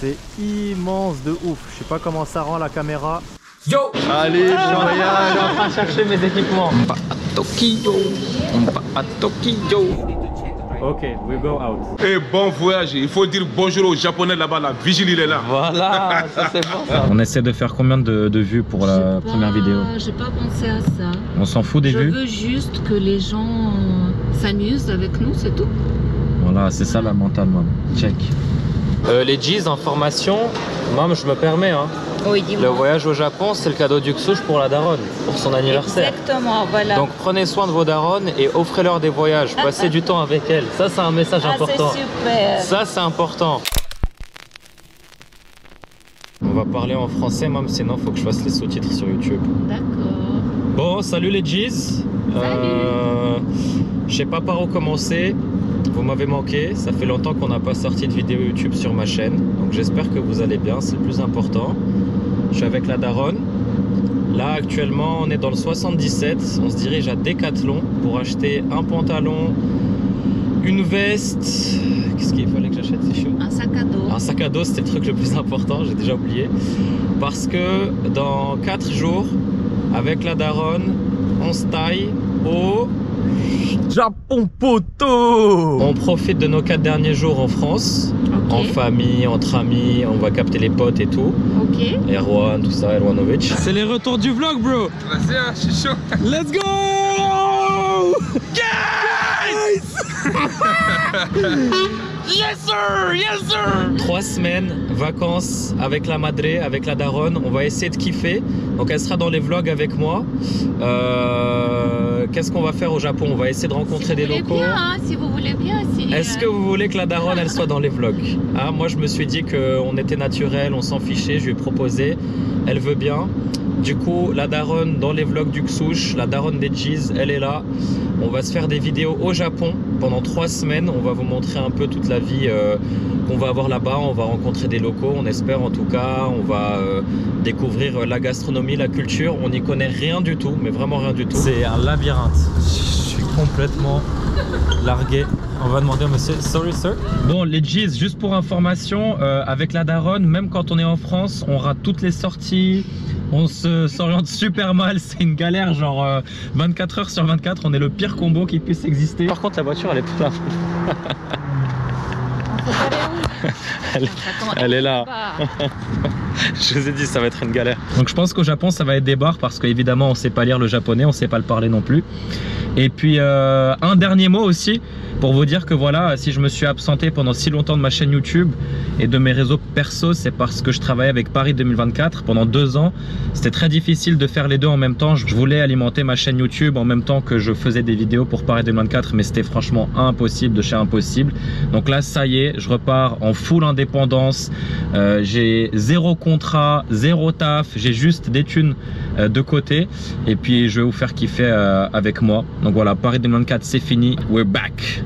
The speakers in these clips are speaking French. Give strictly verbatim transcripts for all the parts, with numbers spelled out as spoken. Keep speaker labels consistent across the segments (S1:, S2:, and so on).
S1: c'est immense de ouf. Je sais pas comment ça rend la caméra.
S2: Yo!
S1: Allez, je
S2: ah,
S1: voyage.
S2: Je suis en train de chercher mes équipements. On va à Tokyo. On va à Tokyo.
S1: Ok, we go out.
S3: Et hey, bon voyage. Il faut dire bonjour aux Japonais là-bas. La vigile, il est là.
S2: Voilà, ça c'est bon ça. On essaie de faire combien de, de vues pour la
S4: pas,
S2: première vidéo?
S4: J'ai pas pensé à ça.
S2: On s'en fout des
S4: Je
S2: vues?
S4: Je veux juste que les gens s'amusent avec nous, c'est tout.
S2: Voilà, c'est ça la mentale, maman. Check. Euh, les G's en formation, maman, je me permets, hein.
S4: Oui, dis-moi.
S2: Le voyage au Japon, c'est le cadeau du Xush pour la daronne, pour son anniversaire.
S4: Exactement, voilà.
S2: Donc prenez soin de vos daronnes et offrez-leur des voyages. Passez du temps avec elles. Ça, c'est un message
S4: ah,
S2: important.
S4: C'est super.
S2: Ça, c'est important. On va parler en français, même sinon, il faut que je fasse les sous-titres sur YouTube.
S4: D'accord.
S2: Bon, salut les G's. Euh, je sais pas par où commencer. Vous m'avez manqué, ça fait longtemps qu'on n'a pas sorti de vidéo YouTube sur ma chaîne, donc j'espère que vous allez bien, c'est le plus important. Je suis avec la daronne. Là actuellement on est dans le soixante-dix-sept, on se dirige à Decathlon pour acheter un pantalon, une veste. Qu'est-ce qu'il fallait que j'achète? C'est chaud.
S4: Un sac à dos.
S2: Un sac à dos, c'était le truc le plus important, j'ai déjà oublié. Parce que dans quatre jours, avec la daronne, on se taille au
S1: Japon poteau.
S2: On profite de nos quatre derniers jours en France, okay. En famille, entre amis, on va capter les potes et tout.
S4: Ok.
S2: Erwan, tout ça, Erwanovic. C'est les retours du vlog, bro.
S3: Vas-y, hein, je suis chaud.
S2: Let's go. Guys. Yes sir, yes sir. Trois semaines, vacances avec la madré, avec la daronne. On va essayer de kiffer. Donc elle sera dans les vlogs avec moi. Euh, Qu'est-ce qu'on va faire au Japon? On va essayer de rencontrer
S4: si
S2: des locaux.
S4: Bien, hein, si vous voulez bien. Si,
S2: Est-ce que vous voulez que la daronne elle soit dans les vlogs? Ah, moi je me suis dit qu'on était naturel, on s'en fichait. Je lui ai proposé. Elle veut bien. Du coup, la daronne dans les vlogs du Xush, la daronne des G's, elle est là. On va se faire des vidéos au Japon pendant trois semaines. On va vous montrer un peu toute la vie euh, qu'on va avoir là-bas. On va rencontrer des locaux, on espère en tout cas. On va euh, découvrir la gastronomie, la culture. On n'y connaît rien du tout, mais vraiment rien du tout. C'est un labyrinthe. Je suis complètement largué. On va demander au monsieur. Sorry sir. Bon les G's, juste pour information, euh, avec la daronne, même quand on est en France, on rate toutes les sorties. On se s'oriente super mal, c'est une galère, genre euh, vingt-quatre heures sur vingt-quatre, on est le pire combo qui puisse exister. Par contre la voiture elle est pas là. elle, elle est là. Je vous ai dit ça va être une galère. Donc je pense qu'au Japon ça va être des barres parce qu'évidemment on sait pas lire le japonais, on sait pas le parler non plus. Et puis euh, un dernier mot aussi pour vous dire que voilà, si je me suis absenté pendant si longtemps de ma chaîne YouTube et de mes réseaux perso, c'est parce que je travaillais avec Paris deux mille vingt-quatre pendant deux ans. C'était très difficile de faire les deux en même temps. Je voulais alimenter ma chaîne YouTube en même temps que je faisais des vidéos pour Paris deux mille vingt-quatre, mais c'était franchement impossible de chez impossible. Donc là ça y est, je repars en full indépendance. Euh, j'ai zéro contrat, zéro taf, j'ai juste des thunes euh, de côté et puis je vais vous faire kiffer euh, avec moi. Donc voilà, Paris deux mille vingt-quatre c'est fini, we're back.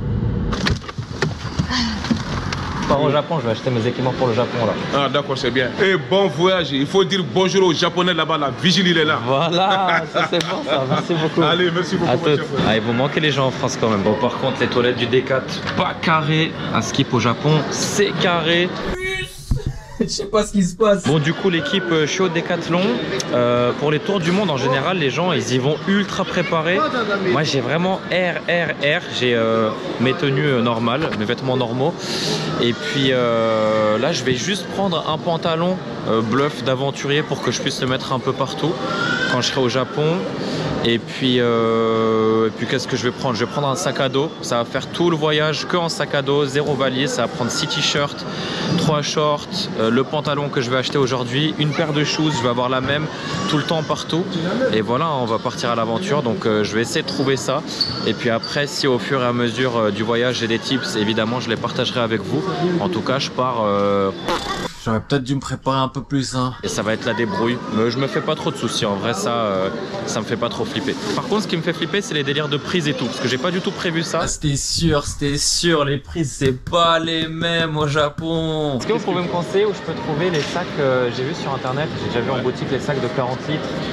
S2: Je pars au Japon, je vais acheter mes équipements pour le Japon là.
S3: Ah d'accord, c'est bien. Et hey, bon voyage. Il faut dire bonjour aux Japonais là-bas, la vigile il est là.
S2: Voilà, ça c'est bon ça, merci beaucoup.
S3: Allez, merci beaucoup.
S2: Ah, il vous manquez les gens en France quand même. Bon par contre les toilettes du Decat, pas carré. Un skip au Japon, c'est carré. Je sais pas ce qui se passe. Bon du coup l'équipe, je suis au Decathlon. euh, Pour les tours du monde en général les gens ils y vont ultra préparés. Moi j'ai vraiment R, R, R. J'ai euh, mes tenues normales, mes vêtements normaux. Et puis euh, là je vais juste prendre un pantalon euh, bluff d'aventurier pour que je puisse le mettre un peu partout quand je serai au Japon. Et puis, euh, et puis qu'est-ce que je vais prendre? Je vais prendre un sac à dos. Ça va faire tout le voyage que en sac à dos, zéro valise. Ça va prendre six t-shirts, trois shorts, euh, le pantalon que je vais acheter aujourd'hui, une paire de shoes, je vais avoir la même tout le temps partout. Et voilà, on va partir à l'aventure. Donc euh, je vais essayer de trouver ça. Et puis après, si au fur et à mesure euh, du voyage j'ai des tips, évidemment je les partagerai avec vous. En tout cas, je pars... Euh... J'aurais peut-être dû me préparer un peu plus hein. Et ça va être la débrouille. Mais je me fais pas trop de soucis. En vrai ça, euh, ça me fait pas trop flipper. Par contre ce qui me fait flipper c'est les délires de prise et tout. Parce que j'ai pas du tout prévu ça. Ah, c'était sûr, c'était sûr. Les prises c'est pas les mêmes au Japon. Est-ce que vous pouvez me conseiller où je peux trouver les sacs? euh, J'ai vu sur internet, j'ai déjà vu en boutique les sacs de quarante litres.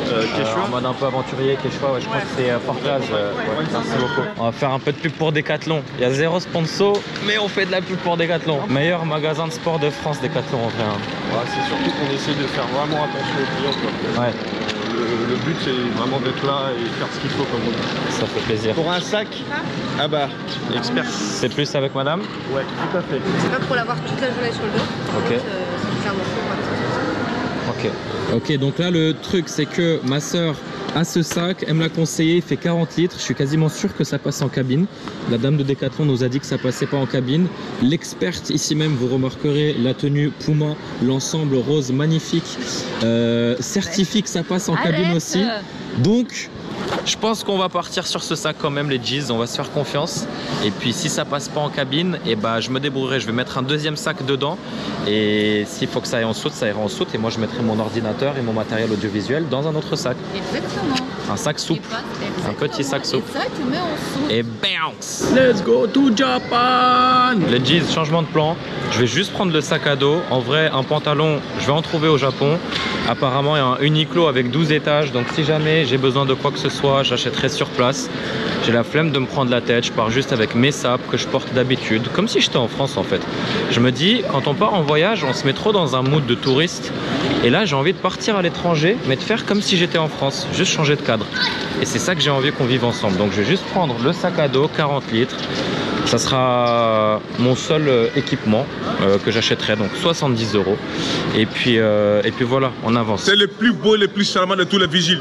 S5: Euh, Quechua.
S2: Euh, en mode un peu aventurier, Quechua, ouais, je crois que c'est euh, Fortraz. Euh, ouais, merci beaucoup. On va faire un peu de pub pour Decathlon. Il y a zéro sponsor, mais on fait de la pub pour Decathlon. Meilleur magasin de sport de France, Decathlon en vrai. Hein.
S5: Ouais, c'est surtout qu'on essaie de faire vraiment attention aux clients. Quoi.
S2: Ouais.
S5: Le, le but c'est vraiment d'être là et faire ce qu'il faut comme on dit.
S2: Ça fait plaisir.
S5: Pour un sac, ah bah, expert.
S2: C'est plus avec madame?
S5: Ouais, tout à fait.
S6: C'est pas pour l'avoir toute la journée sur le dos.
S2: Ok.
S6: Euh, c'est clairement pour
S2: Ok. Ok, donc là le truc c'est que ma soeur a ce sac, elle me l'a conseillé, il fait quarante litres, je suis quasiment sûr que ça passe en cabine. La dame de Decathlon nous a dit que ça passait pas en cabine. L'experte ici même, vous remarquerez la tenue Puma, l'ensemble rose magnifique, euh, certifie que ça passe en
S4: Arrête.
S2: cabine aussi. Donc je pense qu'on va partir sur ce sac quand même les G's, on va se faire confiance. Et puis si ça passe pas en cabine, et bah je me débrouillerai, je vais mettre un deuxième sac dedans. Et s'il faut que ça aille en soute, ça ira en soute. Et moi je mettrai mon ordinateur et mon matériel audiovisuel dans un autre sac.
S4: Exactement.
S2: Un sac souple. Un petit sac souple.
S4: Et ça, tu mets en soupe.
S2: Et bounce! Let's go to Japan! Les G's, changement de plan. Je vais juste prendre le sac à dos. En vrai, un pantalon, je vais en trouver au Japon. Apparemment, il y a un Uniqlo avec douze étages. Donc si jamais j'ai besoin de quoi que ce soit, j'achèterai sur place. J'ai la flemme de me prendre la tête. Je pars juste avec mes sapes que je porte d'habitude. Comme si j'étais en France en fait. Je me dis, quand on part en voyage, on se met trop dans un mood de touriste. Et là, j'ai envie de partir à l'étranger, mais de faire comme si j'étais en France. Juste changer de cadre. Et c'est ça que j'ai envie qu'on vive ensemble. Donc je vais juste prendre le sac à dos, quarante litres. Ça sera mon seul euh, équipement euh, que j'achèterai, donc soixante-dix euros. Et puis, euh, et puis voilà, on avance.
S3: C'est le plus beau et le plus charmant de tous les vigiles.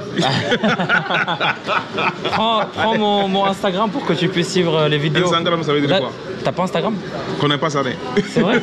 S2: Prends, prends mon, mon Instagram pour que tu puisses suivre les vidéos.
S3: Instagram, ça veut dire
S2: Là,
S3: quoi?
S2: T'as pas Instagram?
S3: Je connais pas ça.
S2: C'est vrai?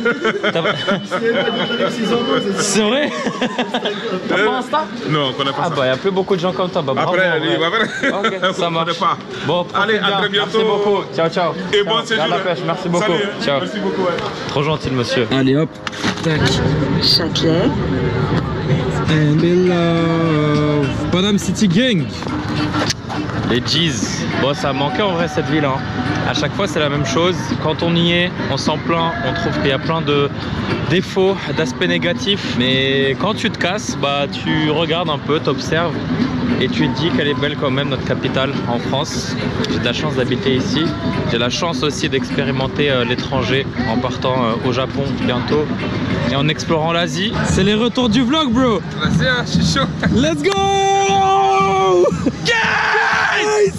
S2: C'est vrai? T'as pas Insta?
S3: Non, on connaît pas
S2: Ah
S3: ça.
S2: bah, il n'y a plus beaucoup de gens comme toi. Bah, bravo,
S3: Après,
S2: en
S3: allez,
S2: vrai.
S3: après.
S2: Ok, ça marche.
S3: Pas.
S2: Bon,
S3: Allez,
S2: profite
S3: à très
S2: bien.
S3: bientôt.
S2: Merci beaucoup. Ciao, ciao.
S3: Et
S2: Ciao.
S3: bon séjour.
S2: Garde la pêche. Merci beaucoup.
S3: Salut.
S2: Ciao.
S3: Merci beaucoup. Ouais.
S2: Trop gentil le monsieur. Allez hop. Tac.
S6: Châtelet.
S2: And in love. Panam City Gang. Les G's. Bon, ça manquait en vrai cette ville. Hein. À chaque fois, c'est la même chose. Quand on y est, on s'en plaint. On trouve qu'il y a plein de défauts, d'aspects négatifs. Mais quand tu te casses, bah, tu regardes un peu, t'observes. Et tu te dis qu'elle est belle quand même, notre capitale en France. J'ai de la chance d'habiter ici. J'ai la chance aussi d'expérimenter euh, l'étranger en partant euh, au Japon bientôt. Et en explorant l'Asie. C'est les retours du vlog, bro.
S3: Vas-y, hein, je suis chaud.
S2: Let's go! Guys!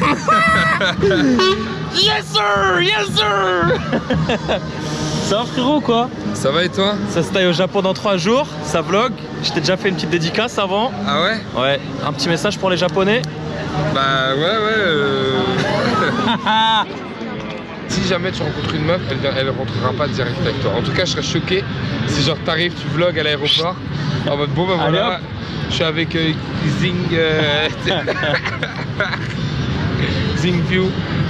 S2: Yes sir! Yes sir! Ça va frérot quoi?
S7: Ça va et toi?
S2: Ça se taille au Japon dans trois jours, ça vlog. Je t'ai déjà fait une petite dédicace avant.
S7: Ah ouais?
S2: Ouais, un petit message pour les Japonais.
S7: Bah ouais ouais euh... Si jamais tu rencontres une meuf, elle, elle rentrera pas direct avec toi. En tout cas je serais choqué si genre t'arrives, tu vlogs à l'aéroport en mode bon bah voilà,
S2: Allez,
S7: je suis avec euh, Zing euh... Zing View.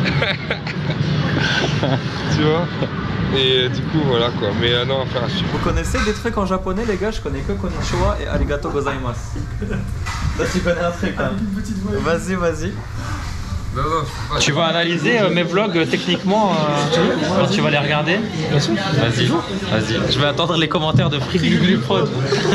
S7: Tu vois? Et euh, du coup voilà quoi, mais euh, non, faire un super.
S2: Vous connaissez des trucs en japonais les gars? Je connais que konnichiwa et arigato gozaimasu. Là tu connais un truc hein. Vas-y, vas-y.
S7: Non, non,
S2: Tu vas analyser euh, mes vlogs euh, techniquement euh, quand tu vas les regarder? Vas-y, vas-y. Je vais attendre les commentaires de Free Glu Glu Prod.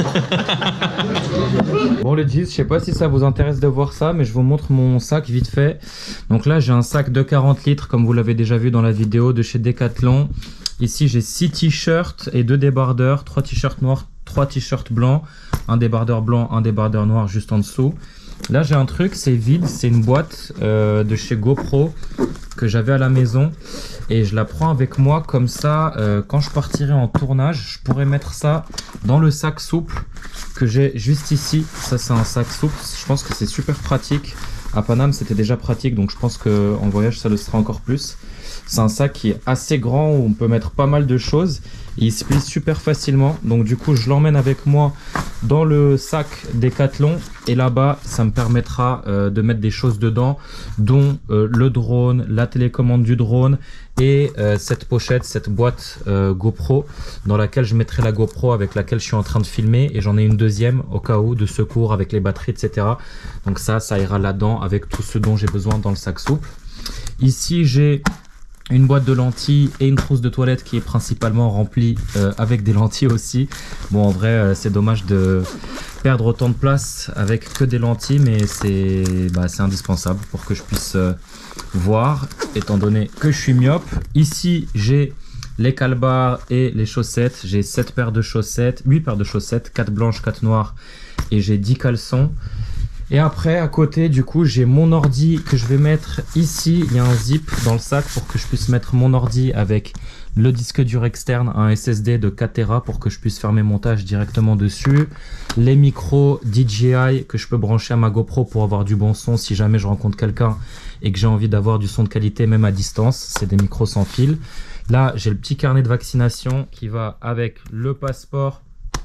S2: Bon les G's, je sais pas si ça vous intéresse de voir ça, mais je vous montre mon sac vite fait. Donc là j'ai un sac de quarante litres comme vous l'avez déjà vu dans la vidéo de chez Decathlon. Ici j'ai six t-shirts et deux débardeurs, trois t-shirts noirs, trois t-shirts blancs, un débardeur blanc, un débardeur noir juste en dessous. Là j'ai un truc, c'est vide, c'est une boîte euh, de chez GoPro que j'avais à la maison et je la prends avec moi comme ça. Euh, quand je partirai en tournage, je pourrais mettre ça dans le sac souple que j'ai juste ici. Ça c'est un sac souple, je pense que c'est super pratique. À Paname c'était déjà pratique, donc je pense qu'en voyage ça le sera encore plus. C'est un sac qui est assez grand où on peut mettre pas mal de choses et il se plie super facilement, donc du coup je l'emmène avec moi dans le sac Decathlon et là-bas ça me permettra euh, de mettre des choses dedans, dont euh, le drone, la télécommande du drone et euh, cette pochette, cette boîte euh, GoPro dans laquelle je mettrai la GoPro avec laquelle je suis en train de filmer, et j'en ai une deuxième au cas où de secours avec les batteries etc. Donc ça, ça ira là-dedans avec tout ce dont j'ai besoin dans le sac souple. Ici j'ai une boîte de lentilles et une trousse de toilette qui est principalement remplie euh, avec des lentilles aussi. Bon en vrai euh, c'est dommage de perdre autant de place avec que des lentilles, mais c'est bah, c'est indispensable pour que je puisse euh, voir, étant donné que je suis myope. Ici, j'ai les calbars et les chaussettes. J'ai sept paires de chaussettes, huit paires de chaussettes, quatre blanches, quatre noires, et j'ai dix caleçons. Et après, à côté, du coup, j'ai mon ordi que je vais mettre ici. Il y a un zip dans le sac pour que je puisse mettre mon ordi avec le disque dur externe, un S S D de quatre téra pour que je puisse faire mes montages directement dessus. Les micros D J I que je peux brancher à ma GoPro pour avoir du bon son si jamais je rencontre quelqu'un et que j'ai envie d'avoir du son de qualité même à distance. C'est des micros sans fil. Là, j'ai le petit carnet de vaccination qui va avec le passeport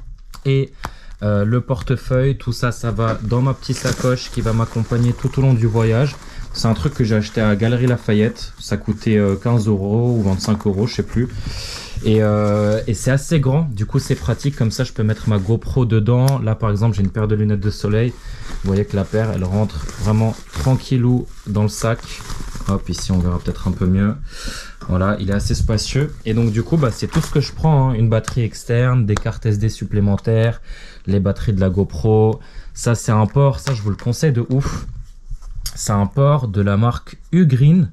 S2: et Euh, le portefeuille. Tout ça, ça va dans ma petite sacoche qui va m'accompagner tout au long du voyage. C'est un truc que j'ai acheté à Galerie Lafayette. Ça coûtait euh, quinze euros ou vingt-cinq euros, je sais plus. Et, euh, et c'est assez grand. Du coup, c'est pratique. Comme ça, je peux mettre ma GoPro dedans. Là, par exemple, j'ai une paire de lunettes de soleil. Vous voyez que la paire, elle rentre vraiment tranquillou dans le sac. Hop, ici, on verra peut-être un peu mieux. Voilà, il est assez spacieux. Et donc, du coup, bah, c'est tout ce que je prends, hein. Une batterie externe, des cartes S D supplémentaires, les batteries de la GoPro. Ça, c'est un port. Ça, je vous le conseille de ouf. C'est un port de la marque Ugreen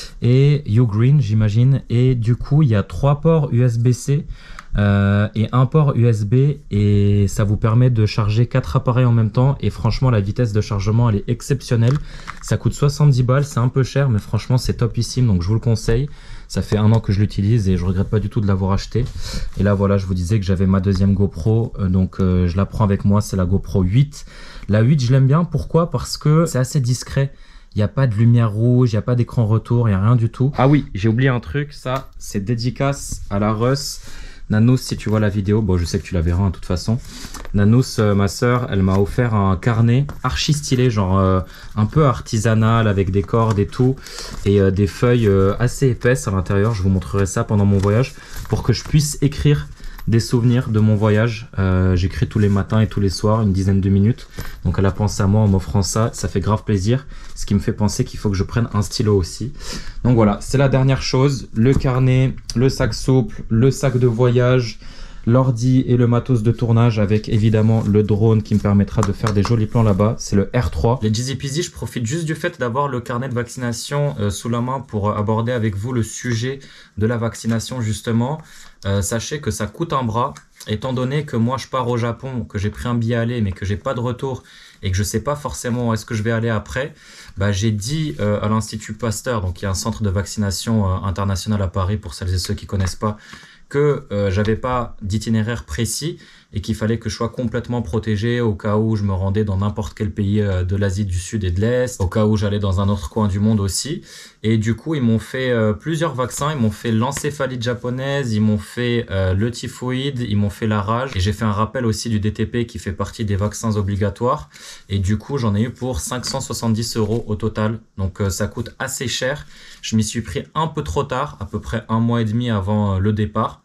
S2: et Ugreen, j'imagine. Et du coup, il y a trois ports U S B C euh, et un port U S B. Et ça vous permet de charger quatre appareils en même temps. Et franchement, la vitesse de chargement, elle est exceptionnelle. Ça coûte soixante-dix balles. C'est un peu cher, mais franchement, c'est topissime. Donc, je vous le conseille. Ça fait un an que je l'utilise et je regrette pas du tout de l'avoir acheté. Et là, voilà, je vous disais que j'avais ma deuxième GoPro. Euh, donc, euh, je la prends avec moi. C'est la GoPro huit. La huit, je l'aime bien. Pourquoi? Parce que c'est assez discret. Il n'y a pas de lumière rouge, il n'y a pas d'écran retour, il n'y a rien du tout. Ah oui, j'ai oublié un truc. Ça, c'est dédicace à la Russ. Nanous, si tu vois la vidéo, bon, je sais que tu la verras hein, de toute façon. Nanous, euh, ma soeur, elle m'a offert un carnet archi stylé, genre euh, un peu artisanal avec des cordes et tout. Et euh, des feuilles euh, assez épaisses à l'intérieur. Je vous montrerai ça pendant mon voyage pour que je puisse écrire des souvenirs de mon voyage. Euh, J'écris tous les matins et tous les soirs, une dizaine de minutes. Donc elle a pensé à moi en m'offrant ça. Ça fait grave plaisir. Ce qui me fait penser qu'il faut que je prenne un stylo aussi. Donc voilà, c'est la dernière chose. Le carnet, le sac souple, le sac de voyage, l'ordi et le matos de tournage avec évidemment le drone qui me permettra de faire des jolis plans là-bas. C'est le R trois. Les Jeezy Peasy, je profite juste du fait d'avoir le carnet de vaccination euh, sous la main pour aborder avec vous le sujet de la vaccination justement. Euh, sachez que ça coûte un bras, étant donné que moi je pars au Japon, que j'ai pris un billet aller mais que j'ai pas de retour et que je sais pas forcément où est-ce que je vais aller après. Bah, j'ai dit euh, à l'Institut Pasteur, donc il y a un centre de vaccination euh, international à Paris pour celles et ceux qui connaissent pas, que euh, j'avais pas d'itinéraire précis et qu'il fallait que je sois complètement protégé au cas où je me rendais dans n'importe quel pays euh, de l'Asie du Sud et de l'Est, au cas où j'allais dans un autre coin du monde aussi. Et du coup, ils m'ont fait euh, plusieurs vaccins. Ils m'ont fait l'encéphalite japonaise, ils m'ont fait euh, le typhoïde, ils m'ont fait la rage. Et j'ai fait un rappel aussi du D T P qui fait partie des vaccins obligatoires. Et du coup, j'en ai eu pour cinq cent soixante-dix euros au total. Donc euh, ça coûte assez cher. Je m'y suis pris un peu trop tard, à peu près un mois et demi avant euh, le départ.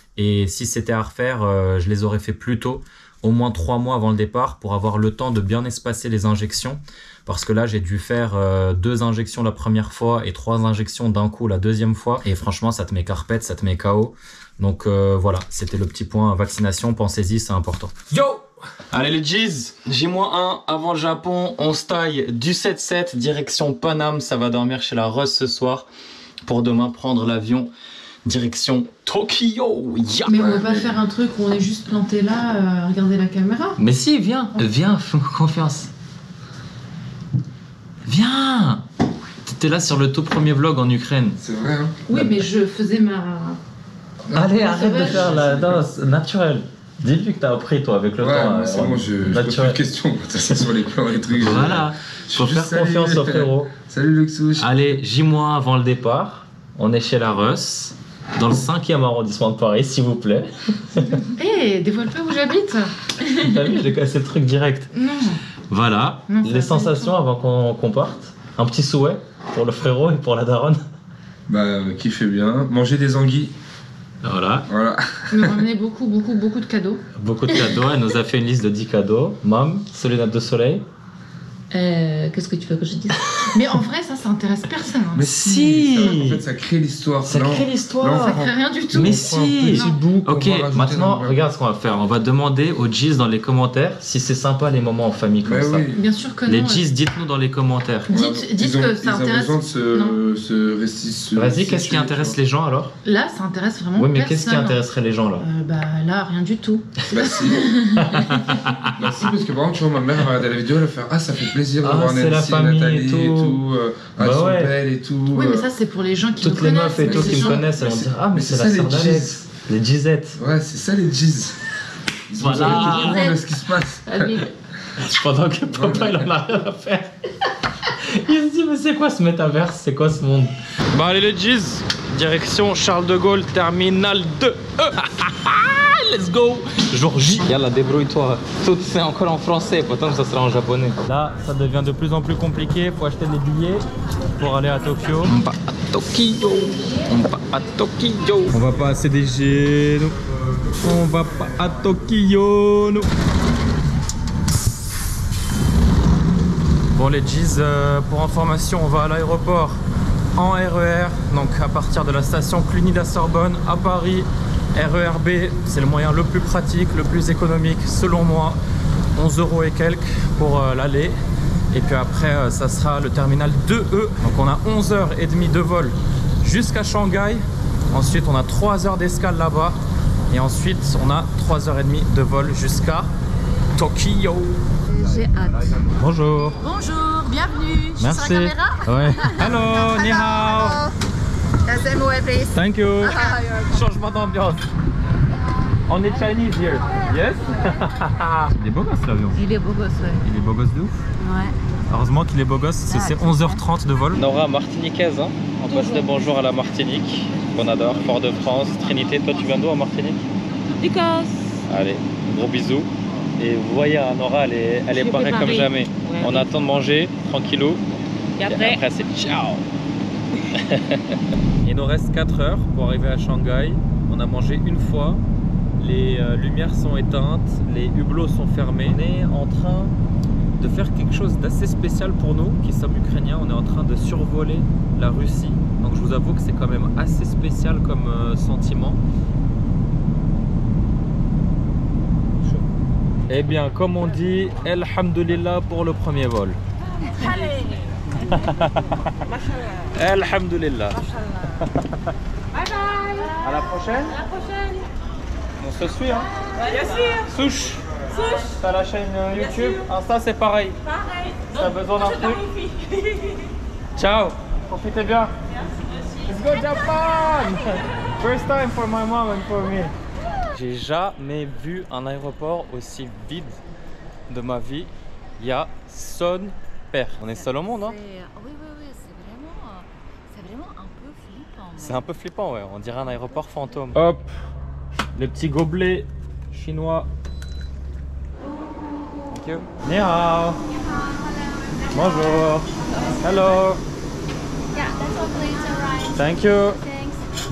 S2: Et si c'était à refaire, euh, je les aurais fait plus tôt, au moins trois mois avant le départ, pour avoir le temps de bien espacer les injections. Parce que là, j'ai dû faire euh, deux injections la première fois et trois injections d'un coup la deuxième fois. Et franchement, ça te met carpette, ça te met K O. Donc euh, voilà, c'était le petit point vaccination. Pensez-y, c'est important. Yo! Allez les G's, J un avant le Japon. On se taille du sept sept, direction Paname. Ça va dormir chez la Russ ce soir. Pour demain, prendre l'avion. Direction Tokyo. Yeah.
S4: Mais on va pas faire un truc où on est juste planté là, euh, regarder la caméra.
S2: Mais si, viens, viens, fais-moi confiance. Viens. T'étais là sur le tout premier vlog en Ukraine.
S7: C'est vrai, hein?
S4: Oui, mais je faisais ma...
S2: Allez, arrête de faire la danse naturelle. Dis-lui que t'as appris toi avec le
S7: ouais,
S2: temps.
S7: C'est bon, je, je pose plus de questions quand ça sur les plans et trucs.
S2: Voilà, faut faire salut. Confiance au frérot.
S7: Salut Luxouche.
S2: Allez, J un avant le départ. On est chez la Russ. Dans le cinquième arrondissement de Paris, s'il vous plaît.
S4: Eh, hey, dévoile pas où j'habite.
S2: T'as vu, j'ai cassé le truc direct.
S4: Non.
S2: Voilà, non, les sensations avant qu'on qu'on parte. Un petit souhait pour le frérot et pour la daronne.
S7: Bah, kiffez bien. Manger des anguilles.
S2: Voilà.
S7: Voilà.
S4: Elle m'a ramené beaucoup, beaucoup, beaucoup de cadeaux.
S2: Beaucoup de cadeaux. Elle nous a fait une liste de dix cadeaux. Mam, ses lunettes de soleil.
S4: Euh, Qu'est-ce que tu veux que je dise? Mais en vrai, ça, ça intéresse personne. Hein.
S7: Mais
S2: si.
S7: ça, en fait, ça crée l'histoire.
S2: Ça crée l'histoire.
S4: Ça crée rien du tout.
S2: Mais
S7: On
S2: si.
S7: prend un petit bout qu'on
S2: Ok,
S7: va rajouter
S2: maintenant,
S7: dans le-
S2: regarde ce qu'on va faire. On va demander aux G's dans les commentaires si c'est sympa les moments en famille comme
S7: Bah
S2: ça.
S7: oui.
S4: Bien sûr que non.
S2: Les
S4: ouais.
S2: G's, dites-nous dans les commentaires.
S4: Dites,
S7: Ils
S4: dites
S7: ont-
S4: que ça
S7: ils ont
S4: intéresse.
S7: besoin de se, se resti- se
S2: Vas-y, qu'est-ce qui
S7: situer,
S2: intéresse
S7: tu
S2: les gens alors?
S4: Là, ça intéresse vraiment
S2: Oui, mais
S4: personne.
S2: qu'est-ce qui intéresserait les gens là?
S4: Euh, Bah là, rien du tout.
S7: vois. Bah si. Bah si, parce que par exemple, tu vois, ma mère, elle va regarder la vidéo, elle va faire Ah, ça fait plaisir de
S2: Ah,
S7: voir
S2: c'est
S7: Nancy
S2: la
S7: et
S2: famille
S7: Nathalie
S2: et
S7: et
S2: tout.
S7: tout. euh, Ah,
S2: Bah
S7: elles sont
S2: ouais.
S7: belles et tout.
S4: Oui, mais
S7: euh.
S4: ça, c'est pour les gens qui
S2: Toutes
S4: me
S2: les
S4: connaissent.
S2: meufs et
S4: mais
S2: tout
S4: les
S2: qui me
S4: gens-
S2: connaissent, elles vont
S7: Mais
S2: dire
S7: c'est-
S2: Ah, mais
S7: mais
S2: c'est
S7: c'est
S2: la
S7: ça,
S2: sœur
S7: les
S2: d'Alex. Les Gizettes.
S7: Ouais, c'est ça les G's. Ils ont
S2: Voilà.
S7: besoin de comprendre ce qui se passe.
S4: Allez.
S2: Pendant que papa il en a rien à faire. Il se dit mais c'est quoi ce métaverse? C'est quoi ce monde? Bon allez les G's, direction Charles de Gaulle, terminal deux E. Let's go. Jour J. Yalla, débrouille-toi. Tout c'est encore en français, pourtant ça sera en japonais. Là, ça devient de plus en plus compliqué. Faut acheter des billets pour aller à Tokyo. On va à Tokyo. On va à Tokyo. On va pas à C D G, nous. On va pas à Tokyo, nous. Bon les G's, euh, pour information, on va à l'aéroport en R E R, donc à partir de la station Cluny-la-Sorbonne à Paris. R E R B, c'est le moyen le plus pratique, le plus économique selon moi. onze euros et quelques pour euh, l'aller. Et puis après, euh, ça sera le terminal deux E. Donc on a onze heures trente de vol jusqu'à Shanghai. Ensuite, on a trois heures d'escale là-bas. Et ensuite, on a trois heures trente de vol jusqu'à Tokyo.
S6: J'ai hâte.
S2: Bonjour.
S8: Bonjour, bienvenue. Je suis
S2: Merci.
S8: sur la caméra.
S2: Ouais. Hello, ni hao.
S6: S M O A, please.
S2: Thank you.
S6: Ah, you're
S2: Changement d'ambiance. On est Chinese here. Yes. Il est beau gosse l'avion.
S6: Il est beau gosse, ouais.
S2: Il est beau gosse de ouf.
S6: Ouais.
S2: Heureusement qu'il est beau gosse, c'est
S6: Ah,
S2: c'est
S6: très
S2: onze heures trente de vol. Nora, martiniquaise, hein. On passe le bonjour à la Martinique, qu'on adore. Fort-de-France, Trinité. Toi, tu viens d'où en Martinique?
S8: Lucas.
S2: Allez, gros bisous. Et vous voyez, hein, Nora, elle est, elle est
S8: Je
S2: parée
S8: vais
S2: comme
S8: parer.
S2: jamais.
S8: Ouais,
S2: On
S8: oui.
S2: attend de manger, tranquillou.
S8: Et après,
S2: Et après, c'est ciao. Il nous reste quatre heures pour arriver à Shanghai. On a mangé une fois. Les euh, lumières sont éteintes, les hublots sont fermés. On est en train de faire quelque chose d'assez spécial pour nous, qui sommes ukrainiens. On est en train de survoler la Russie. Donc je vous avoue que c'est quand même assez spécial comme euh, sentiment. Chaud. Eh bien, comme on dit, Alhamdulillah pour le premier vol. Alhamdulillah.
S8: bye bye.
S2: À la prochaine.
S8: À la prochaine.
S2: On se suit, hein.
S8: Bien sûr.
S2: Souche.
S8: Souche.
S2: T'as la chaîne euh,
S8: Bien
S2: YouTube.
S8: sûr.
S2: Insta, c'est pareil.
S8: Pareil.
S2: T'as besoin d'un
S8: Je
S2: truc.
S8: t'amplifie.
S2: Ciao. Profitez bien. Let's go Japan. First time for my mom and for me. J'ai jamais vu un aéroport aussi vide de ma vie. Il y a son père. On est seul au monde, hein.
S8: C'est- Oui, oui, oui, c'est vraiment, euh, c'est vraiment un peu flippant.
S2: C'est un peu flippant, ouais. On dirait un aéroport fantôme. Hop, les petits gobelets chinois. Thank you. Ni hao. Bonjour. Hello.
S8: Yeah, that's all please, alright.
S2: Thank you.
S8: Thanks.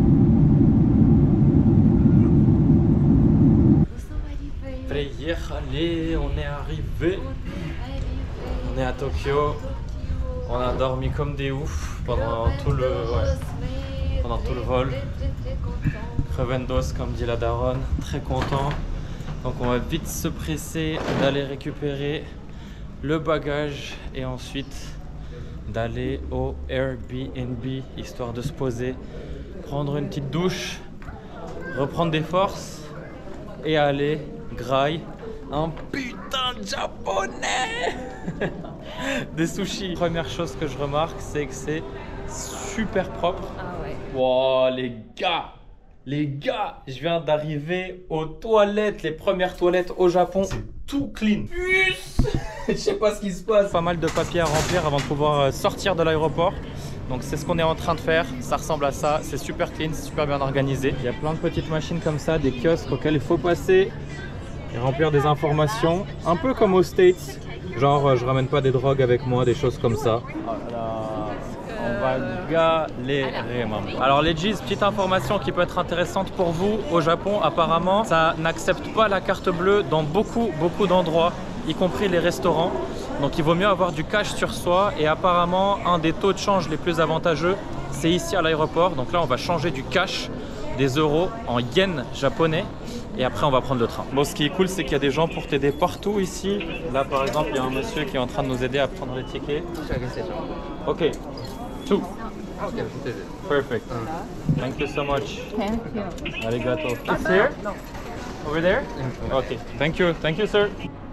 S2: Frayir, allez, on est arrivé. On est à Tokyo. On a dormi comme des oufs pendant tout le, ouais, pendant tout le vol. Crevendos, comme dit la daronne, très content. Donc on va vite se presser d'aller récupérer le bagage et ensuite d'aller au Airbnb histoire de se poser, prendre une petite douche, reprendre des forces et aller graille un putain de japonais. Des sushis. Première chose que je remarque, c'est que c'est super propre.
S6: Ah ouais.
S2: Wow, les gars, les gars, je viens d'arriver aux toilettes, les premières toilettes au Japon. C'est tout clean. Je sais pas ce qui se passe. Pas mal de papiers à remplir avant de pouvoir sortir de l'aéroport. Donc c'est ce qu'on est en train de faire. Ça ressemble à ça. C'est super clean, c'est super bien organisé. Il y a plein de petites machines comme ça, des kiosques auxquels il faut passer et remplir des informations. Un peu comme aux States. Genre, je ramène pas des drogues avec moi, des choses comme ça. Oh là là, on va galérer, maman. Alors les G's, petite information qui peut être intéressante pour vous. Au Japon, apparemment, ça n'accepte pas la carte bleue dans beaucoup, beaucoup d'endroits, y compris les restaurants. Donc il vaut mieux avoir du cash sur soi et apparemment un des taux de change les plus avantageux c'est ici à l'aéroport. Donc là on va changer du cash, des euros en yens japonais et après on va prendre le train. Bon, ce qui est cool c'est qu'il y a des gens pour t'aider partout ici. Là par exemple il y a un monsieur qui est en train de nous aider à prendre les tickets. Ok, two. Perfect. Thank you so much.
S6: Thank you.
S2: Arigato. It's here? Over there? Ok, thank you, thank you sir.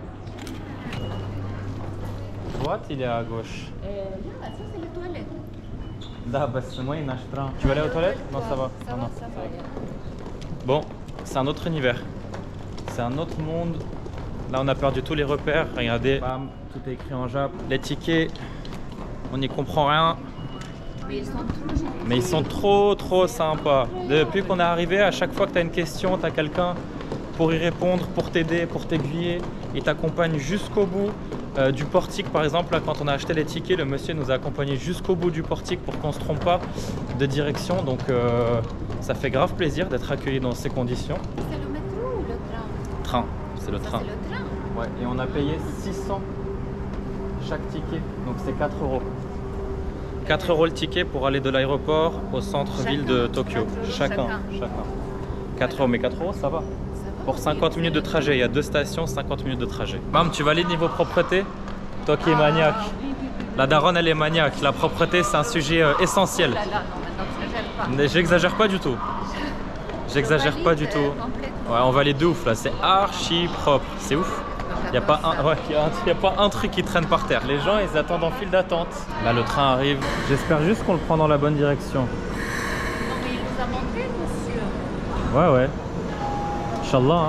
S2: Droite, il est à gauche.
S8: Ça, c'est les toilettes.
S2: Da, bah c'est moi, il nage plein. Tu vas aller aux toilettes? Non, ça va.
S8: Ça
S2: non,
S8: va,
S2: non.
S8: ça va.
S2: Bon, c'est un autre univers. C'est un autre monde. Là, on a perdu tous les repères. Regardez, bam, tout est écrit en jap. Les tickets, on n'y comprend rien.
S8: Mais ils sont trop gentils.
S2: Mais ils sont trop, trop sympas. Depuis qu'on est arrivé, à chaque fois que tu as une question, tu as quelqu'un pour y répondre, pour t'aider, pour t'aiguiller. Il t'accompagne jusqu'au bout. Euh, du portique par exemple, là, quand on a acheté les tickets, le monsieur nous a accompagnés jusqu'au bout du portique pour qu'on ne se trompe pas de direction. Donc euh, ça fait grave plaisir d'être accueilli dans ces conditions.
S8: C'est le métro ou le train?
S2: Train, c'est le
S8: Ça,
S2: train.
S8: c'est le train.
S2: Ouais, et on a payé six cents chaque ticket, donc c'est quatre euros. quatre euros le ticket pour aller de l'aéroport au centre-ville de Tokyo. Chacun, chacun. quatre euros, mais quatre euros ça va. Pour cinquante minutes de trajet, il y a deux stations, cinquante minutes de trajet. Mam, tu valides niveau propreté? Toi qui es maniaque. La daronne, elle est maniaque. La propreté, c'est un sujet euh, essentiel.
S8: Là, là, non, n'exagère pas.
S2: Mais j'exagère pas du tout. J'exagère pas du tout. Ouais, on valide de ouf là, c'est archi propre. C'est ouf. Il n'y a, pas un, ouais, y a, un, y a pas un truc qui traîne par terre. Les gens, ils attendent en file d'attente. Là, le train arrive. J'espère juste qu'on le prend dans la bonne direction.
S8: Non, mais il nous a montré, monsieur.
S2: Ouais, ouais. Inch'Allah, hein.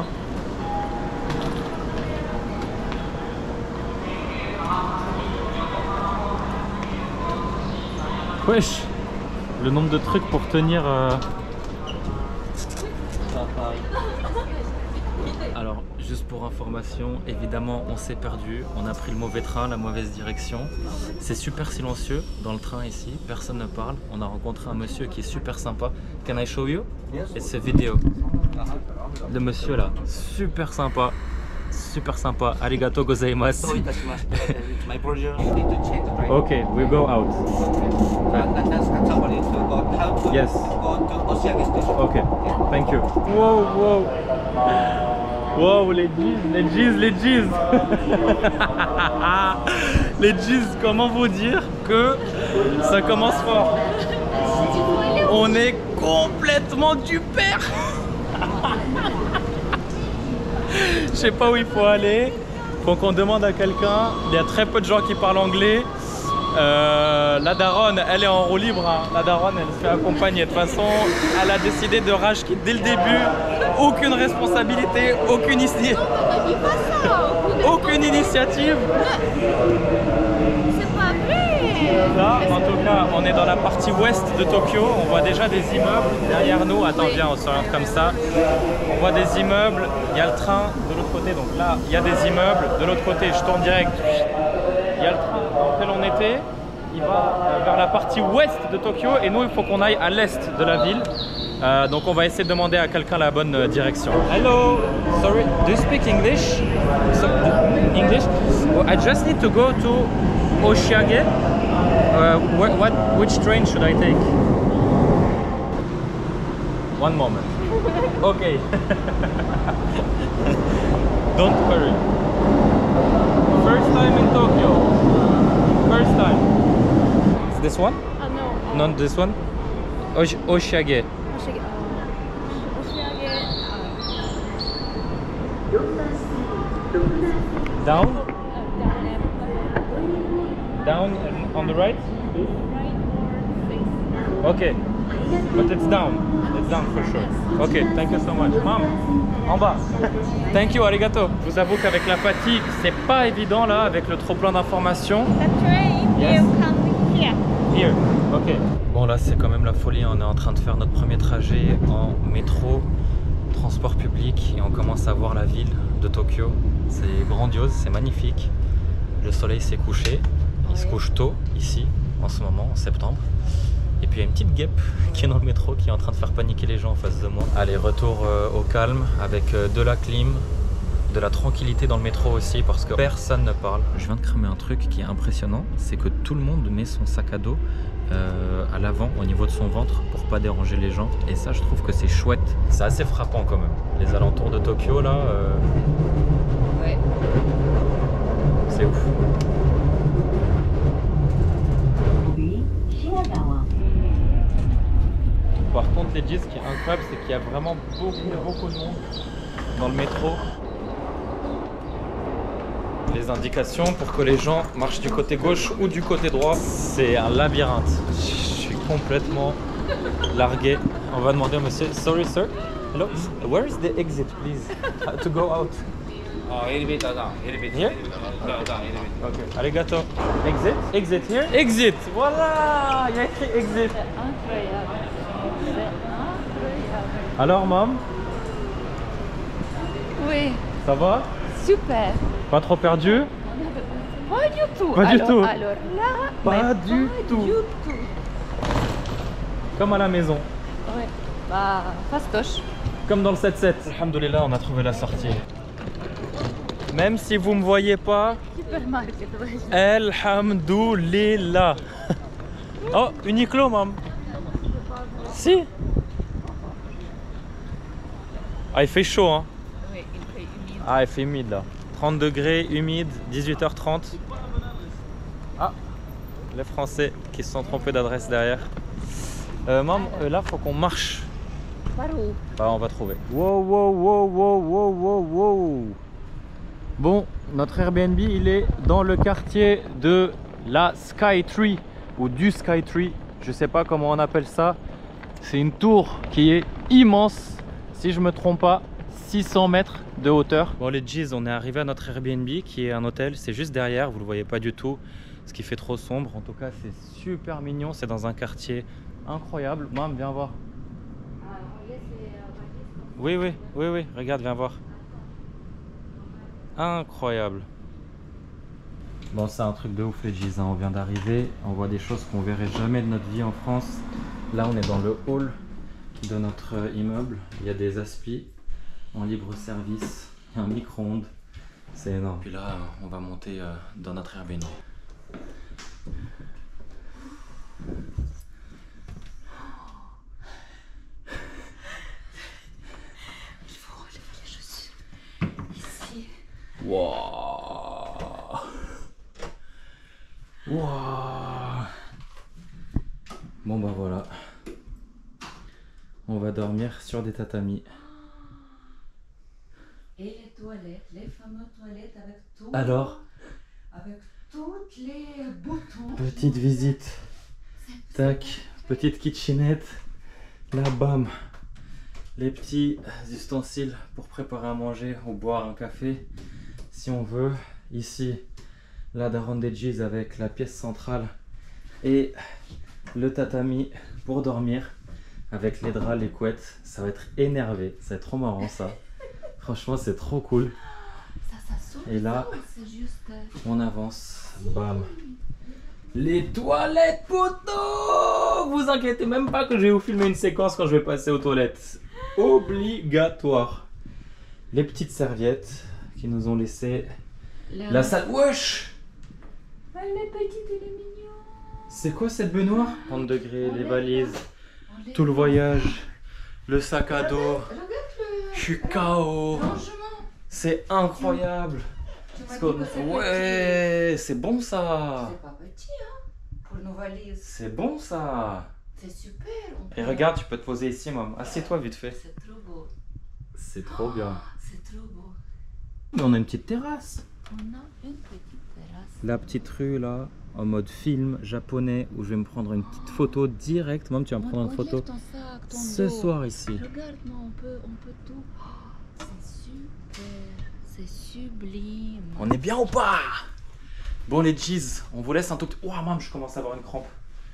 S2: Wesh, le nombre de trucs pour tenir... Euh... Alors, juste pour information, évidemment, on s'est perdu. On a pris le mauvais train, la mauvaise direction. C'est super silencieux dans le train ici. Personne ne parle. On a rencontré un monsieur qui est super sympa. Can I show you? It's a video. Le monsieur là, super sympa. Super sympa. Arigato gozaimasu. Ok, we go out. Yes. Ok, thank you. Wow, wow. Wow, les G's, les G's, les G's. Les G's, comment vous dire que ça commence fort? On est complètement du père. Je sais pas où il faut aller. Faut qu'on demande à quelqu'un. Il y a très peu de gens qui parlent anglais. Euh, la daronne, elle est en roue libre. Hein. La daronne, elle se fait accompagner. De toute façon, elle a décidé de rage quitte dès le début. Aucune responsabilité, aucune, ici... aucune initiative.
S8: C'est pas vrai.
S2: Là, en tout cas, on est dans la partie ouest de Tokyo. On voit déjà des immeubles derrière nous. Attends, viens, on s'oriente comme ça. On voit des immeubles. Il y a le train de l'autre côté. Donc là, il y a des immeubles. De l'autre côté, je tourne direct. Il y a le train dans lequel on était. Il va vers la partie ouest de Tokyo. Et nous, il faut qu'on aille à l'est de la ville. Euh, donc on va essayer de demander à quelqu'un la bonne euh, direction. Hello, sorry, do you speak English? So, English? Well, I just need to go to Oshiage. Uh, what, what, which train should I take? One moment. Okay. Don't worry. First time in Tokyo. First time. Is this one?
S6: Ah non.
S2: Not this one? Osh Oshiage. Down? Down on the right? Okay, but it's down. It's down for sure. Okay, thank you so much. Mom, en bas. Thank you, arigato. Je vous avoue qu'avec la fatigue, c'est pas évident là, avec le trop plein d'informations.
S6: The train
S2: Yes.
S6: will come here.
S2: Here, ok. Bon là c'est quand même la folie, on est en train de faire notre premier trajet en métro, transport public et on commence à voir la ville de Tokyo. C'est grandiose, c'est magnifique. Le soleil s'est couché, il se couche tôt ici en ce moment, en septembre. Et puis il y a une petite guêpe qui est dans le métro qui est en train de faire paniquer les gens en face de moi. Allez, retour euh, au calme avec euh, de la clim, de la tranquillité dans le métro aussi parce que personne ne parle. Je viens de cramer un truc qui est impressionnant, c'est que tout le monde met son sac à dos euh, à l'avant au niveau de son ventre pour pas déranger les gens. Et ça, je trouve que c'est chouette. C'est assez frappant quand même. Les alentours de Tokyo là, euh...
S8: Ouais.
S2: c'est ouf. Par contre, les Jis, ce qui est incroyable, c'est qu'il y a vraiment beaucoup, beaucoup de monde dans le métro. Les indications pour que les gens marchent du côté gauche ou du côté droit, c'est un labyrinthe. Je suis complètement largué. On va demander au monsieur. Sorry, sir. Hello. Where is the exit, please? Uh, to go out.
S9: Oh, elevator down, elevator.
S2: Here?
S9: Down, down, elevator.
S2: Ok. Arigato. Exit? Exit here? Exit. Voilà. Il y a écrit exit.
S4: C'est incroyable. C'est incroyable.
S2: Alors, maman?
S4: Oui,
S2: Ça va?
S4: super.
S2: Pas trop perdu?
S4: Pas du tout.
S2: Pas du
S4: alors,
S2: tout.
S4: Alors là,
S2: Pas
S4: mais
S2: du
S4: pas
S2: tout.
S4: du tout.
S2: Comme à la maison.
S4: Oui. Bah, fastoche.
S2: Comme dans le sept sept. Alhamdoulilah, on a trouvé la sortie. Même si vous me voyez pas,
S4: Supermarket, ouais.
S2: Alhamdoulilah. Oh, Uniqlo, maman. Si. Ah, il fait chaud, hein.
S4: Oui, il fait humide.
S2: Ah, il fait humide là. trente degrés, humide, dix-huit heures trente. Ah, les Français qui se sont trompés d'adresse derrière. Euh, maman, euh, là, faut qu'on marche.
S4: Par où?
S2: Bah, on va trouver. Wow, wow, wow, wow, wow, wow, wow. Bon, notre Airbnb, il est dans le quartier de la Skytree ou du Skytree. Je sais pas comment on appelle ça. C'est une tour qui est immense. Si je me trompe pas, six cents mètres de hauteur. Bon, les G's, on est arrivé à notre Airbnb qui est un hôtel. C'est juste derrière, vous le voyez pas du tout. Ce qui fait trop sombre. En tout cas, c'est super mignon. C'est dans un quartier incroyable. Maman, viens voir. Oui, oui, oui, oui. Regarde, viens voir. Incroyable. Bon, c'est un truc de ouf les G's, hein. On vient d'arriver, on voit des choses qu'on verrait jamais de notre vie en France. Là, on est dans le hall de notre immeuble. Il y a des aspis en libre service, il y a un micro-ondes. C'est énorme. Puis là, on va monter euh, dans notre Airbnb. Wow. Wow. Bon bah voilà. On va dormir sur des tatamis.
S8: Et les toilettes, les fameuses toilettes avec tout.
S2: Alors,
S8: avec toutes les boutons.
S2: petite visite. Tac, petite kitchenette. Là, bam. Les petits ustensiles pour préparer à manger ou boire un café si on veut. Ici, la daronne des G's avec la pièce centrale et le tatami pour dormir avec les draps, les couettes. Ça va être énervé, c'est trop marrant ça. Franchement, c'est trop cool.
S8: Ça, ça saute.
S2: Et là,
S8: c'est juste...
S2: on avance. Bam. Les toilettes, poteau! Vous inquiétez même pas que je vais vous filmer une séquence quand je vais passer aux toilettes. Obligatoire. Les petites serviettes qui nous ont laissé
S8: La,
S2: la salle. Wesh!
S8: Elle est petite, elle est mignonne.
S2: C'est quoi cette baignoire? trente degrés, les valises,
S8: On les
S2: tout le
S8: voit.
S2: voyage, le sac à dos.
S8: Regarde le
S2: Je suis K O.
S8: rangement.
S2: C'est incroyable.
S8: Tu m'as
S2: Parce
S8: dit
S2: qu'on-
S8: que c'est
S2: Ouais, c'est bon
S8: petit.
S2: ça.
S8: C'est pas petit, hein, pour nos valises.
S2: C'est bon ça.
S8: C'est super. on
S2: Et
S8: peut-
S2: regarde, tu peux te poser ici, maman. Assieds-toi vite fait.
S8: C'est trop beau.
S2: C'est trop bien.
S8: C'est trop beau.
S2: Mais on a une petite terrasse.
S8: On a une petite terrasse.
S2: La petite rue là, en mode film japonais, où je vais me prendre une petite photo direct. Maman, tu vas me prendre une
S8: Enlève
S2: photo
S8: ton sac, ton
S2: ce
S8: dos.
S2: soir ici.
S8: Regarde-moi, on peut, on peut tout. Oh, c'est super. C'est sublime.
S2: On est bien ou pas? Bon les G's, on vous laisse un tout petit... Ouah, maman, je commence à avoir une crampe.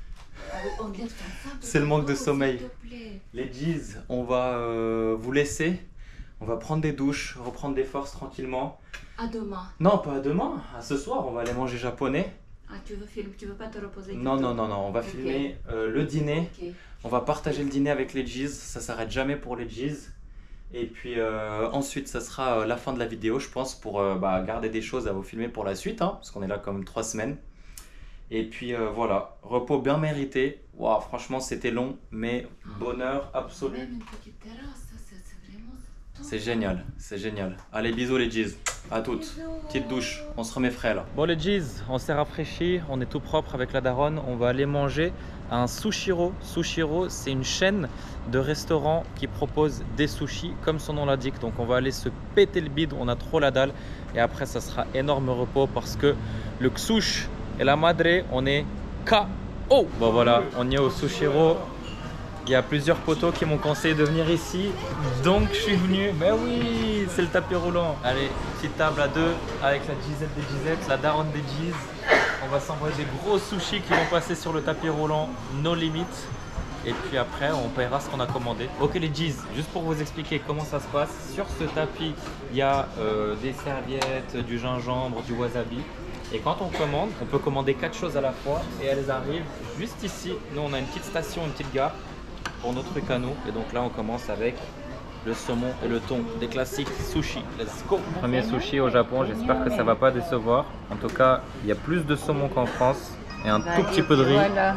S8: On lève ton sac.
S2: C'est le manque de
S8: s'il
S2: sommeil.
S8: te plaît.
S2: Les G's, on va euh, vous laisser. On va prendre des douches, reprendre des forces tranquillement.
S8: À demain.
S2: Non, pas à demain, à ce soir, on va aller manger japonais.
S8: Ah, tu veux filmer, tu veux pas te reposer?
S2: Non,
S8: plutôt?
S2: non, non, non, on va
S8: Ok.
S2: filmer euh, le dîner.
S8: Ok.
S2: On va partager le dîner avec les G's, ça s'arrête jamais pour les G's. Et puis euh, ensuite, ça sera euh, la fin de la vidéo, je pense, pour euh, bah, garder des choses à vous filmer pour la suite, hein, parce qu'on est là comme trois semaines. Et puis euh, voilà, repos bien mérité. Wow, franchement, c'était long, mais bonheur absolu.
S8: Même une petite terrasse, ça, c'est c'est vraiment top.
S2: C'est génial, c'est génial. Allez, bisous les G's, à toutes. Petite douche, on se remet frais là. Bon les G's, on s'est rafraîchi, on est tout propre avec la daronne. On va aller manger à un Sushiro. Sushiro, c'est une chaîne de restaurants qui propose des sushis, comme son nom l'indique. Donc on va aller se péter le bide, on a trop la dalle. Et après, ça sera énorme repos parce que le Ksush et la Madre, on est K O. Bon voilà, on y est au Sushiro. Il y a plusieurs potos qui m'ont conseillé de venir ici, donc je suis venu. Mais oui, c'est le tapis roulant. Allez, petite table à deux avec la Gisette des Gisettes, la daronne des Giz. On va s'envoyer des gros sushis qui vont passer sur le tapis roulant, no limites. Et puis après, on paiera ce qu'on a commandé. Ok les Giz, juste pour vous expliquer comment ça se passe. Sur ce tapis, il y a euh, des serviettes, du gingembre, du wasabi. Et quand on commande, on peut commander quatre choses à la fois et elles arrivent juste ici. Nous, on a une petite station, une petite gare pour nos trucs à nous. Et donc là, on commence avec le saumon et le thon, des classiques sushi. Let's go! Premier sushi au Japon, j'espère que ça va pas décevoir. En tout cas, il y a plus de saumon qu'en France et un tout petit peu de riz.
S6: Voilà.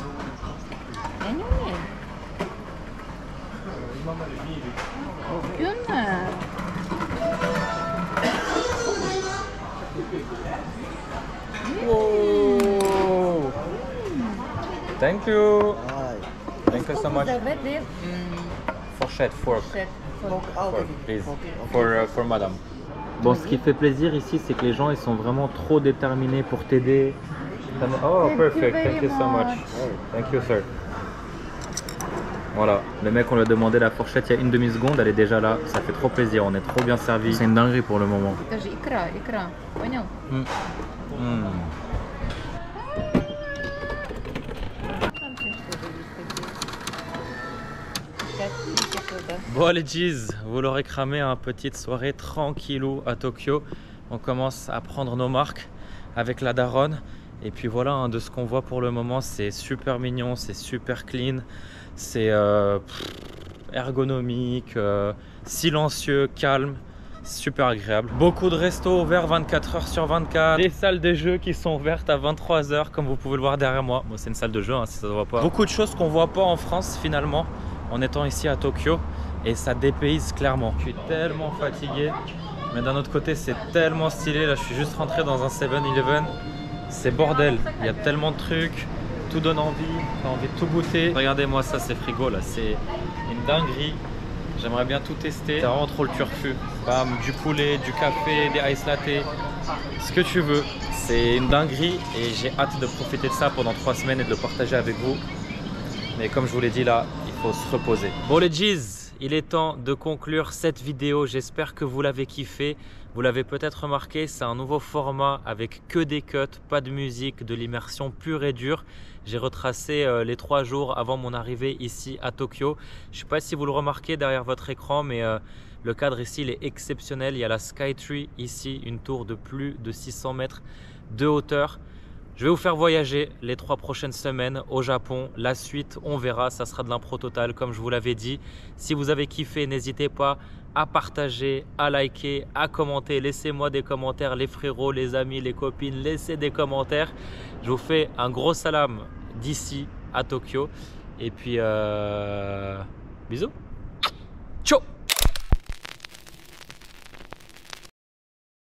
S2: Wow. Thank you. Thank you so much.
S6: Vous avez des
S2: Fourchette, fork.
S6: fourchettes.
S2: Fork, please. For, uh, for madame. Bon, ce qui fait plaisir ici, c'est que les gens ils sont vraiment trop déterminés pour t'aider. Oh, perfect. Thank you so much. Thank you, sir. Voilà, le mec, on lui a demandé la fourchette il y a une demi-seconde, elle est déjà là. Ça fait trop plaisir, on est trop bien servi. C'est une dinguerie pour le moment.
S6: Скажи, икра, икра. Понял?
S2: Mm. Mm. Bon les G's, vous l'aurez cramé, hein, petite soirée tranquillou à Tokyo. On commence à prendre nos marques avec la daronne. Et puis voilà, hein, de ce qu'on voit pour le moment, c'est super mignon, c'est super clean. C'est euh, ergonomique, euh, silencieux, calme, super agréable. Beaucoup de restos ouverts vingt-quatre heures sur vingt-quatre. Des salles de jeux qui sont ouvertes à vingt-trois heures, comme vous pouvez le voir derrière moi. Bon, c'est une salle de jeu, hein, si ça ne se voit pas. Beaucoup de choses qu'on ne voit pas en France finalement, en étant ici à Tokyo. Et ça dépayse clairement. Je suis tellement fatigué, mais d'un autre côté, c'est tellement stylé. Là, je suis juste rentré dans un seven eleven. C'est bordel, il y a tellement de trucs. Tout donne envie, t'as envie de tout goûter. Regardez-moi ça, c'est frigo là, c'est une dinguerie. J'aimerais bien tout tester. C'est vraiment trop le turfu. Bam, du poulet, du café, des ice latte, ce que tu veux. C'est une dinguerie et j'ai hâte de profiter de ça pendant trois semaines et de le partager avec vous. Mais comme je vous l'ai dit là, il faut se reposer. Bon les G's, il est temps de conclure cette vidéo. J'espère que vous l'avez kiffé. Vous l'avez peut-être remarqué, c'est un nouveau format avec que des cuts, pas de musique, de l'immersion pure et dure. J'ai retracé euh, les trois jours avant mon arrivée ici à Tokyo. Je ne sais pas si vous le remarquez derrière votre écran, mais euh, le cadre ici il est exceptionnel. Il y a la Skytree ici, une tour de plus de six cents mètres de hauteur. Je vais vous faire voyager les trois prochaines semaines au Japon. La suite, on verra, ça sera de l'impro total comme je vous l'avais dit. Si vous avez kiffé, n'hésitez pas à partager, à liker, à commenter. Laissez-moi des commentaires, les frérots, les amis, les copines, laissez des commentaires. Je vous fais un gros salam d'ici à Tokyo. Et puis, euh... bisous.